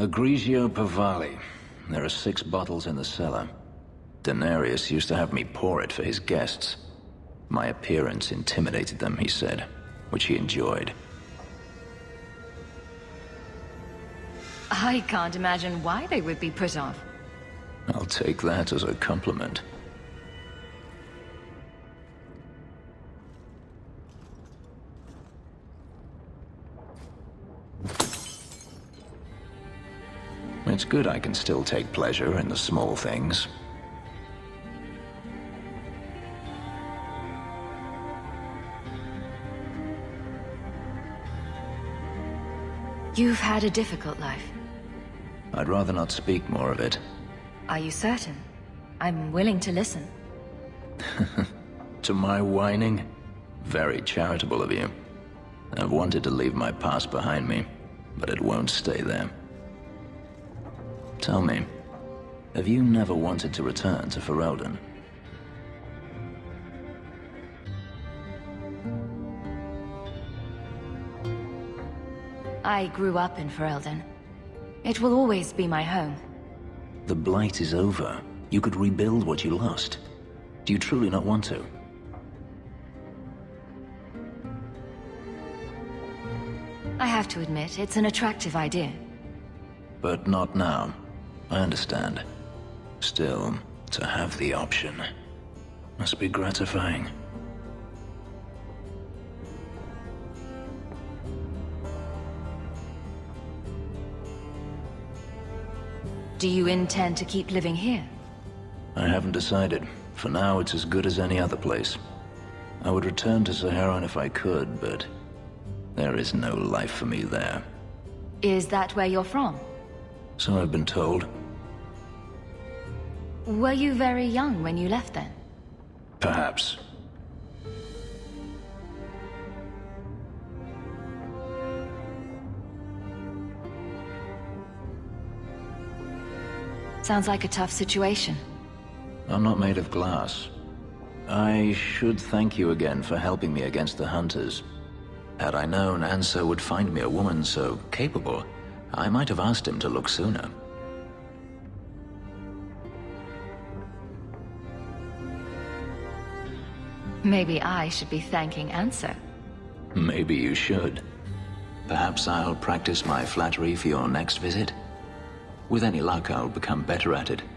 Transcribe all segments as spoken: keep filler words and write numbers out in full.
Agrigio Pavali. There are six bottles in the cellar. Denarius used to have me pour it for his guests. My appearance intimidated them, he said, which he enjoyed. I can't imagine why they would be put off. I'll take that as a compliment. It's good I can still take pleasure in the small things. You've had a difficult life. I'd rather not speak more of it. Are you certain? I'm willing to listen. To my whining? Very charitable of you. I've wanted to leave my past behind me, but it won't stay there. Tell me, have you never wanted to return to Ferelden? I grew up in Ferelden. It will always be my home. The Blight is over. You could rebuild what you lost. Do you truly not want to? I have to admit, it's an attractive idea. But not now. I understand. Still, to have the option must be gratifying. Do you intend to keep living here? I haven't decided. For now, it's as good as any other place. I would return to Saharan if I could, but there is no life for me there. Is that where you're from? So I've been told. Were you very young when you left then? Perhaps. Sounds like a tough situation. I'm not made of glass. I should thank you again for helping me against the Hunters. Had I known Ansel would find me a woman so capable, I might have asked him to look sooner. Maybe I should be thanking Ansel. Maybe you should. Perhaps I'll practice my flattery for your next visit. With any luck, I'll become better at it.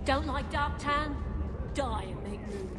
Don't like dark tan? Die and make room.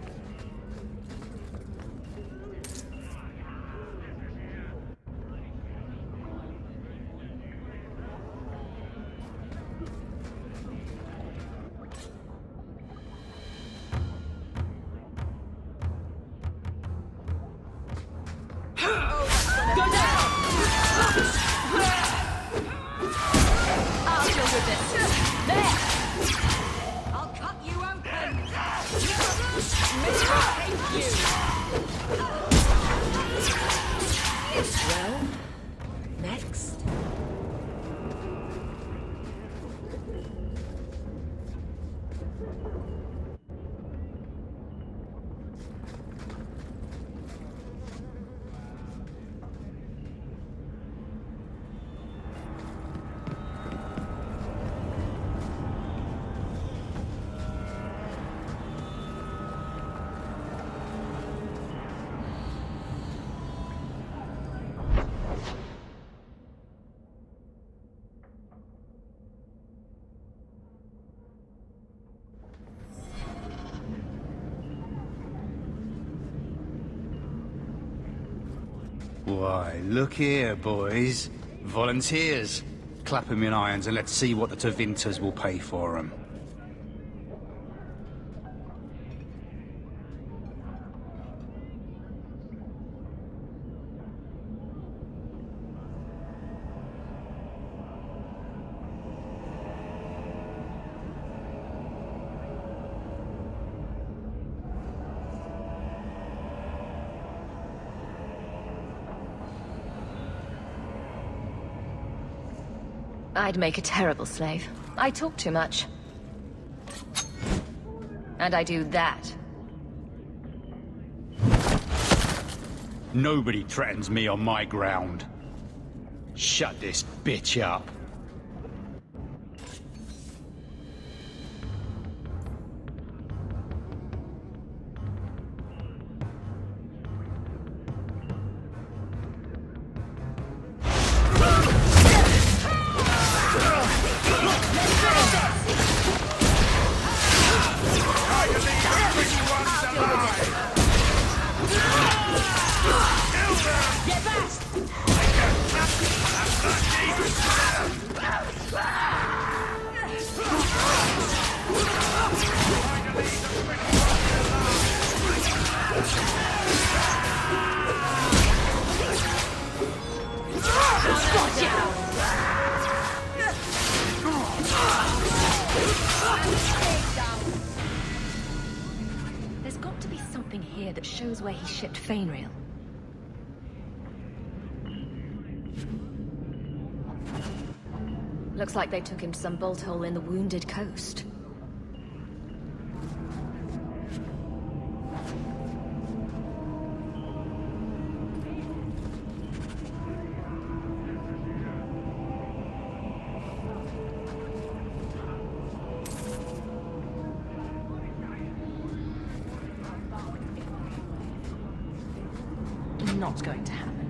Why, look here, boys. Volunteers. Clap 'em in irons and let's see what the Tevinters will pay for 'em. I'd make a terrible slave. I talk too much. And I do that. Nobody threatens me on my ground. Shut this bitch up. There's got to be something here that shows where he shipped Fainrail. Looks like they took him to some bolt hole in the Wounded Coast. Not going to happen.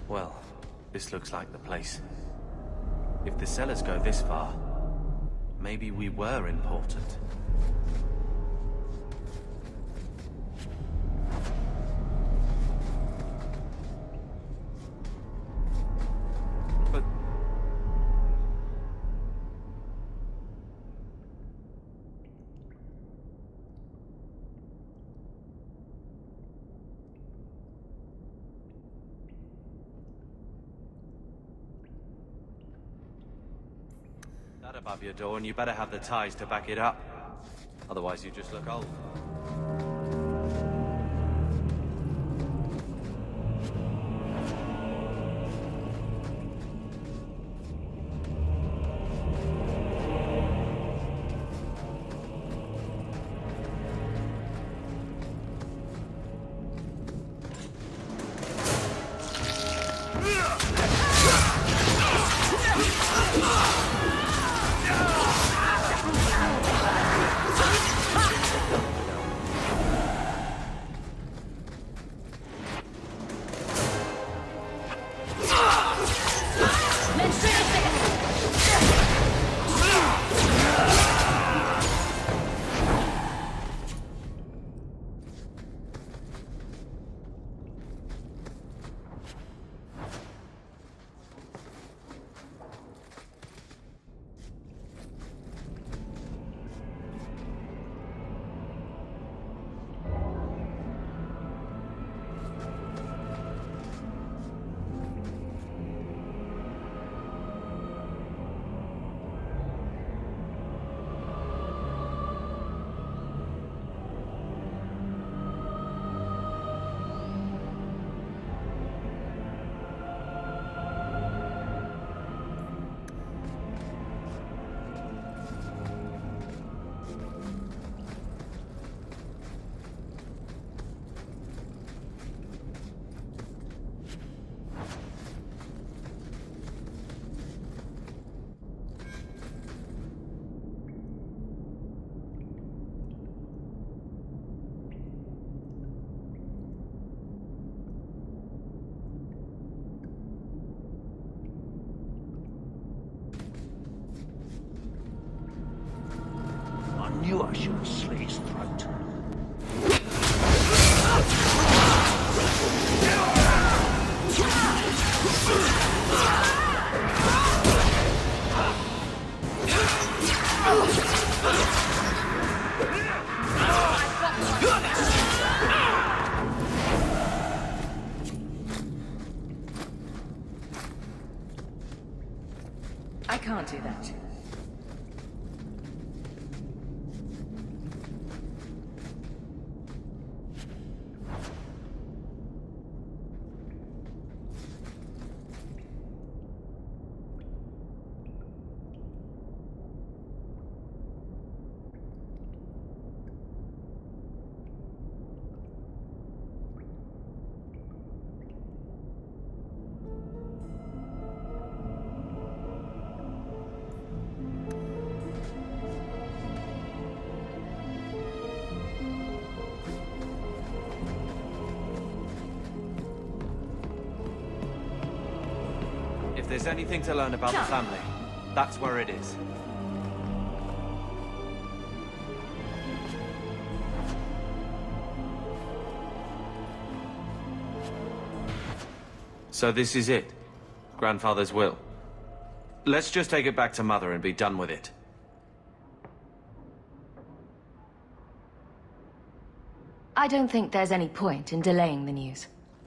Well, this looks like the place. If the cellars go this far, maybe we were important. But... that above your door, and you better have the ties to back it up. Otherwise you just look old. I knew I should have slit his throat. I can't do that. If there's anything to learn about the family, that's where it is. So this is it? Grandfather's will? Let's just take it back to Mother and be done with it. I don't think there's any point in delaying the news.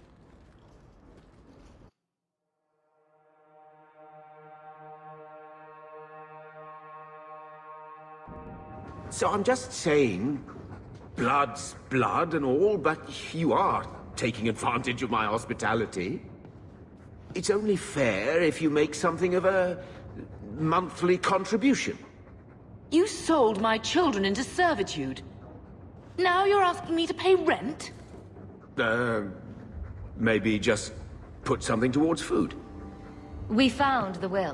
So I'm just saying, blood's blood and all, but you are taking advantage of my hospitality. It's only fair if you make something of a monthly contribution. You sold my children into servitude. Now you're asking me to pay rent? Uh, maybe just put something towards food. We found the will.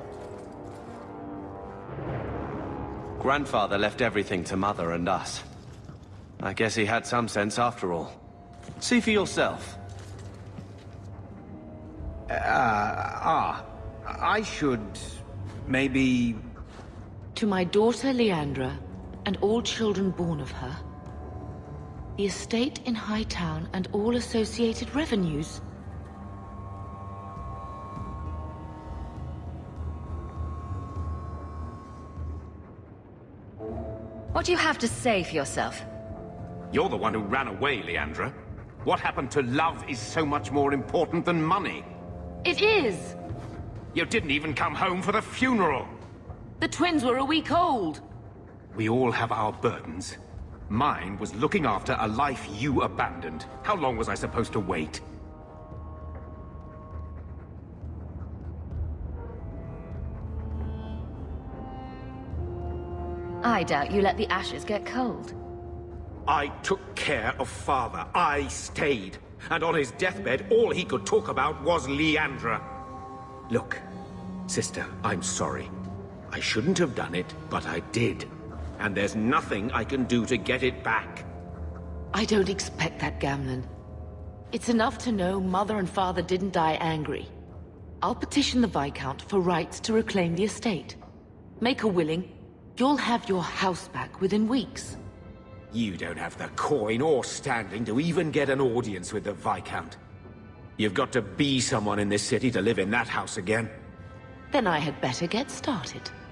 Grandfather left everything to Mother and us. I guess he had some sense after all. See for yourself. Uh, ah, I should... maybe... To my daughter Leandra, and all children born of her, the estate in Hightown and all associated revenues. What do you have to say for yourself? You're the one who ran away, Leandra. What happened to love is so much more important than money. It is! You didn't even come home for the funeral! The twins were a week old! We all have our burdens. Mine was looking after a life you abandoned. How long was I supposed to wait? I doubt you let the ashes get cold. I took care of Father. I stayed. And on his deathbed, all he could talk about was Leandra. Look, sister, I'm sorry. I shouldn't have done it, but I did. And there's nothing I can do to get it back. I don't expect that, Gamlen. It's enough to know Mother and Father didn't die angry. I'll petition the Viscount for rights to reclaim the estate. Make a willing, you'll have your house back within weeks. You don't have the coin or standing to even get an audience with the Viscount. You've got to be someone in this city to live in that house again. Then I had better get started.